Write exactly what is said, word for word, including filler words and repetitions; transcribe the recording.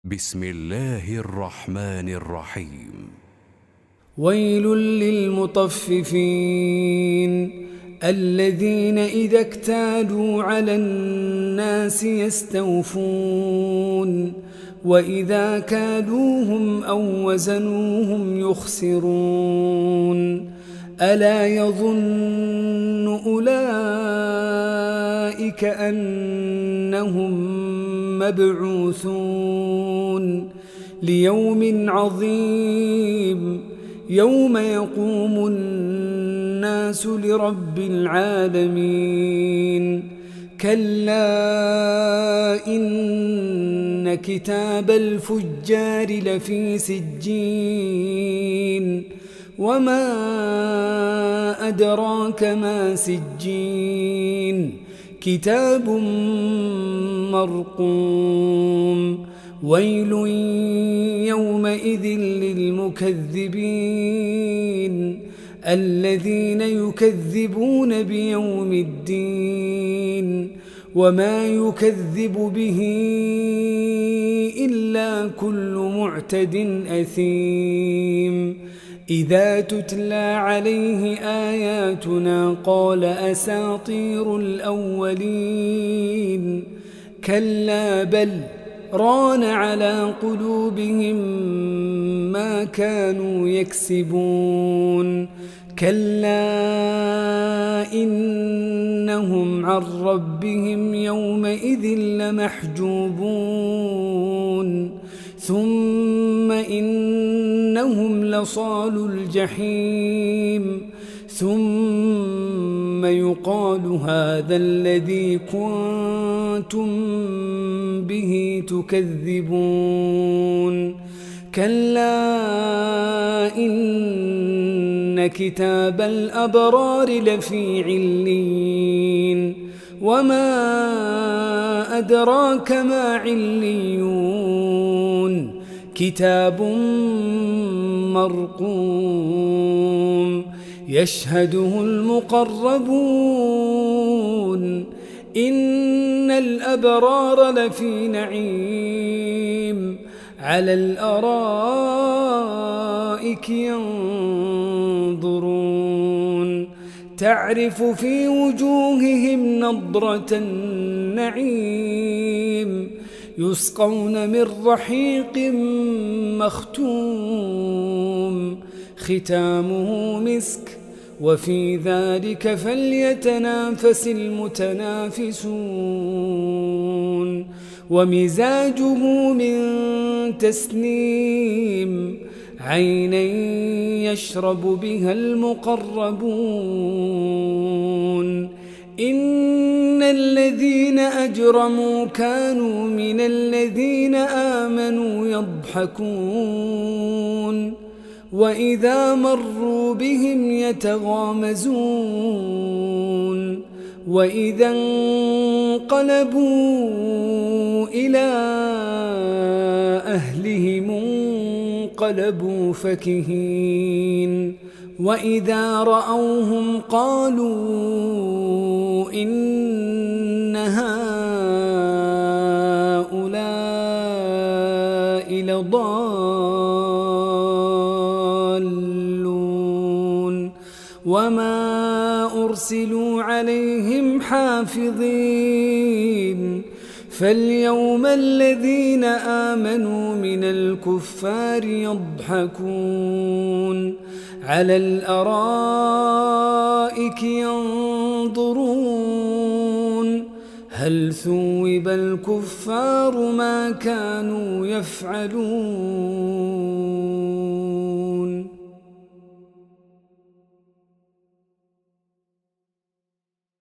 بسم الله الرحمن الرحيم. ويل للمطففين الذين إذا اكتالوا على الناس يستوفون وإذا كالوهم أو وزنوهم يخسرون ألا يظن أولئك أنهم مبعوثون ليوم عظيم يوم يقوم الناس لرب العالمين كلا إن كتاب الفجار لفي سجين وما أدراك ما سجين كتاب مرقوم ويل يومئذ للمكذبين الذين يكذبون بيوم الدين وما يكذب به إلا كل معتد أثيم إذا تتلى عليه آياتنا قال أساطير الأولين كلا بل ران على قلوبهم ما كانوا يكسبون كلا إنهم عن ربهم يومئذ لمحجوبون ثم إنهم لصالو الجحيم ثم يقال هذا الذي كنتم به تكذبون كلا إن كتاب الأبرار لفي عليين وما أدراك ما عليون كتاب مرقوم يشهده المقربون إن الأبرار لفي نعيم على الأرائك ينظرون تعرف في وجوههم نضرة النعيم يسقون من رحيق مختوم ختامه مسك وفي ذلك فليتنافس المتنافسون ومزاجه من تسنيم عينا يشرب بها المقربون إن الذين أجرموا كانوا من الذين آمنوا يضحكون وإذا مروا بهم يتغامزون وإذا انقلبوا إلى أهلهم انقلبوا فكهين وإذا رأوهم قالوا إن هؤلاء لضالون وما أرسلوا عليهم حافظين فاليوم الذين آمنوا من الكفار يضحكون على الأرائك ينظرون هل ثوب الكفار ما كانوا يفعلون.